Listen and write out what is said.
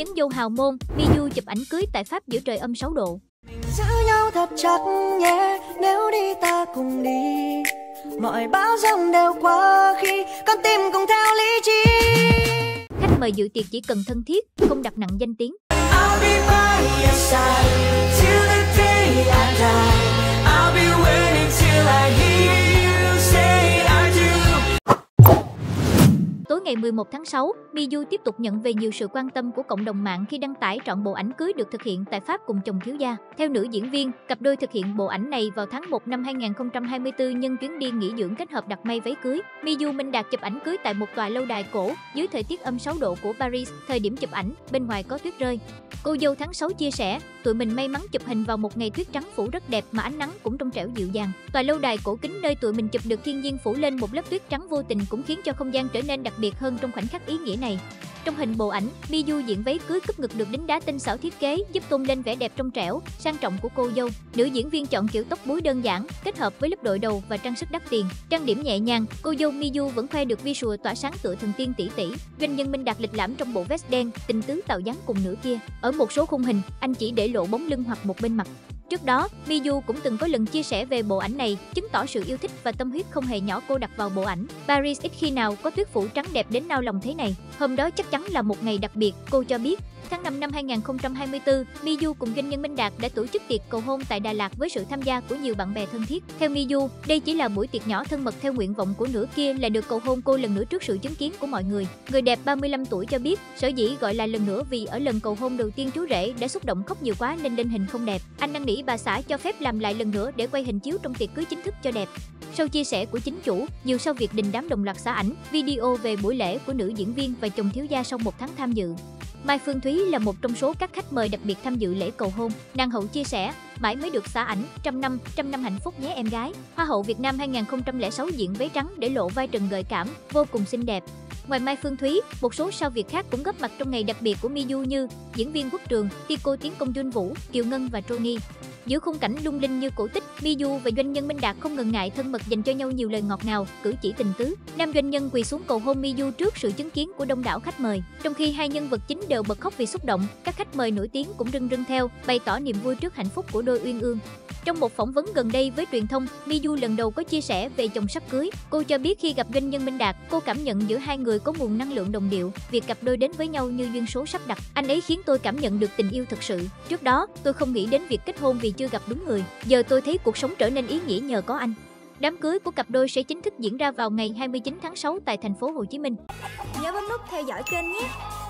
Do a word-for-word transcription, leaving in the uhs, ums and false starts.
nhấn dâu hào môn, Miu chụp ảnh cưới tại Pháp giữa trời âm sáu độ. Giữ nhau thật chặt nhé, nếu đi ta cùng đi. Mọi bão giông đều qua khi con tim cùng theo lý trí. Khách mời dự tiệc chỉ cần thân thiết, không đặt nặng danh tiếng. I'll be by your side till the day I die. I'll be waiting till I hear you say I do. Tối ngày mười một tháng sáu, Miu tiếp tục nhận về nhiều sự quan tâm của cộng đồng mạng khi đăng tải trọn bộ ảnh cưới được thực hiện tại Pháp cùng chồng thiếu gia. Theo nữ diễn viên, cặp đôi thực hiện bộ ảnh này vào tháng một năm hai nghìn không trăm hai mươi tư nhân chuyến đi nghỉ dưỡng kết hợp đặt may váy cưới. Miu Minh Đạt chụp ảnh cưới tại một tòa lâu đài cổ dưới thời tiết âm sáu độ của Paris. Thời điểm chụp ảnh, bên ngoài có tuyết rơi. Cô dâu tháng sáu chia sẻ, tụi mình may mắn chụp hình vào một ngày tuyết trắng phủ rất đẹp mà ánh nắng cũng trong trẻo dịu dàng. Tòa lâu đài cổ kính nơi tụi mình chụp được thiên nhiên phủ lên một lớp tuyết trắng vô tình cũng khiến cho không gian trở nên đặc biệt hơn trong khoảnh khắc ý nghĩa này. Trong hình bộ ảnh, Miu diện váy cưới cúp ngực được đính đá tinh xảo thiết kế, giúp tôn lên vẻ đẹp trong trẻo, sang trọng của cô dâu. Nữ diễn viên chọn kiểu tóc búi đơn giản, kết hợp với lớp đội đầu và trang sức đắt tiền. Trang điểm nhẹ nhàng, cô dâu Miu vẫn khoe được visual tỏa sáng tựa thần tiên tỷ tỷ. Doanh nhân Minh Đạt lịch lãm trong bộ vest đen, tình tứ tạo dáng cùng nửa kia. Ở một số khung hình, anh chỉ để lộ bóng lưng hoặc một bên mặt. Trước đó, Miu cũng từng có lần chia sẻ về bộ ảnh này, chứng tỏ sự yêu thích và tâm huyết không hề nhỏ cô đặt vào bộ ảnh. Paris ít khi nào có tuyết phủ trắng đẹp đến nao lòng thế này. Hôm đó chắc chắn là một ngày đặc biệt, cô cho biết. Tháng năm năm hai nghìn không trăm hai mươi tư, Miu cùng doanh nhân Minh Đạt đã tổ chức tiệc cầu hôn tại Đà Lạt với sự tham gia của nhiều bạn bè thân thiết. Theo Miu, đây chỉ là buổi tiệc nhỏ thân mật theo nguyện vọng của nửa kia là được cầu hôn cô lần nữa trước sự chứng kiến của mọi người. Người đẹp ba mươi lăm tuổi cho biết, sở dĩ gọi là lần nữa vì ở lần cầu hôn đầu tiên chú rể đã xúc động khóc nhiều quá nên lên hình không đẹp. Anh năn nỉ bà xã cho phép làm lại lần nữa để quay hình chiếu trong tiệc cưới chính thức cho đẹp. Sau chia sẻ của chính chủ, nhiều sau việc đình đám đồng loạt xả ảnh, video về buổi lễ của nữ diễn viên và chồng thiếu gia sau một tháng tham dự. Mai Phương Thúy là một trong số các khách mời đặc biệt tham dự lễ cầu hôn. Nàng hậu chia sẻ, mãi mới được xả ảnh, trăm năm, trăm năm hạnh phúc nhé em gái. Hoa hậu Việt Nam hai nghìn không trăm lẻ sáu diện váy trắng để lộ vai trần gợi cảm, vô cùng xinh đẹp. Ngoài Mai Phương Thúy, một số sao Việt khác cũng góp mặt trong ngày đặc biệt của Miu như diễn viên Quốc Trường, Tico Tiến Công Junn Vũ, Kiều Ngân và Trony. Giữa khung cảnh lung linh như cổ tích, Miu và doanh nhân Minh Đạt không ngần ngại thân mật dành cho nhau nhiều lời ngọt ngào, cử chỉ tình tứ. Nam doanh nhân quỳ xuống cầu hôn Miu trước sự chứng kiến của đông đảo khách mời. Trong khi hai nhân vật chính đều bật khóc vì xúc động, các khách mời nổi tiếng cũng rưng rưng theo, bày tỏ niềm vui trước hạnh phúc của đôi uyên ương. Trong một phỏng vấn gần đây với truyền thông, Miu lần đầu có chia sẻ về chồng sắp cưới. Cô cho biết khi gặp doanh nhân Minh Đạt, cô cảm nhận giữa hai người có nguồn năng lượng đồng điệu, việc cặp đôi đến với nhau như duyên số sắp đặt. Anh ấy khiến tôi cảm nhận được tình yêu thực sự. Trước đó, tôi không nghĩ đến việc kết hôn vì chưa gặp đúng người. Giờ tôi thấy cuộc sống trở nên ý nghĩa nhờ có anh. Đám cưới của cặp đôi sẽ chính thức diễn ra vào ngày hai mươi chín tháng sáu tại thành phố Hồ Chí Minh. Nhớ bấm nút theo dõi kênh nhé.